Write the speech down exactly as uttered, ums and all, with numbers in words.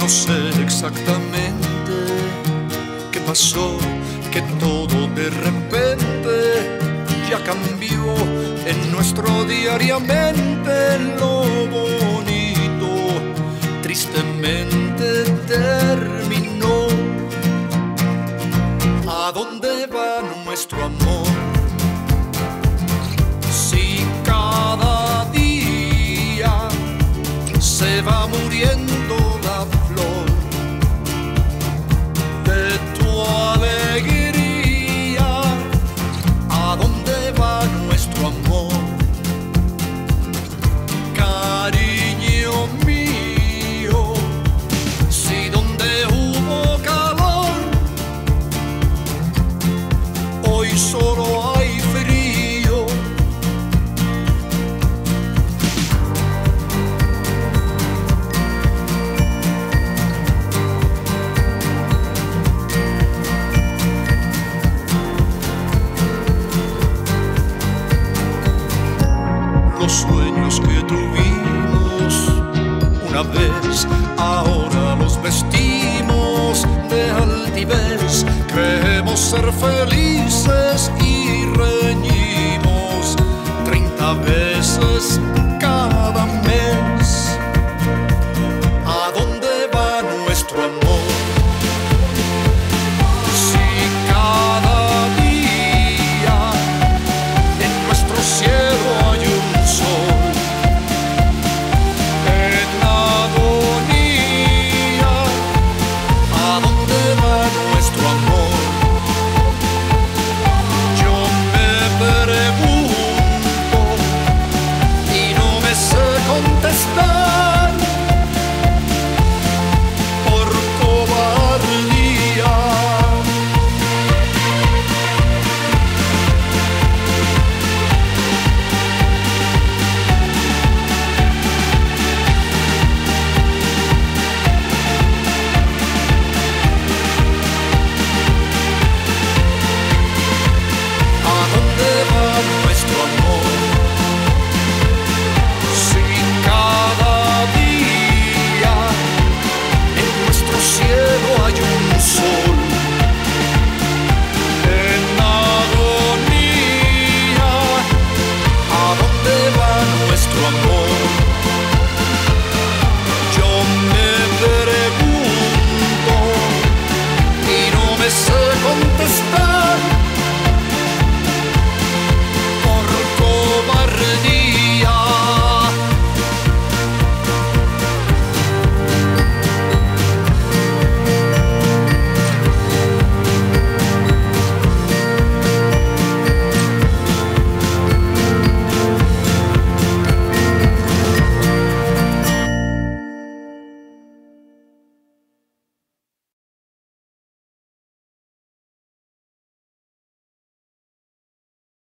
No sé exactamente qué pasó, que todo de repente ya cambió en nuestro diariamente. Lo bonito tristemente terminó. ¿A dónde va nuestro amor? Si cada día se va muriendo la flor de tu alegría, ¿a dónde va nuestro amor? Cariño mío, si donde hubo calor, hoy solo hay frío. Los sueños que tuvimos una vez, ahora los vestimos de altivez. Creemos ser felices y reñimos treinta veces cada mes.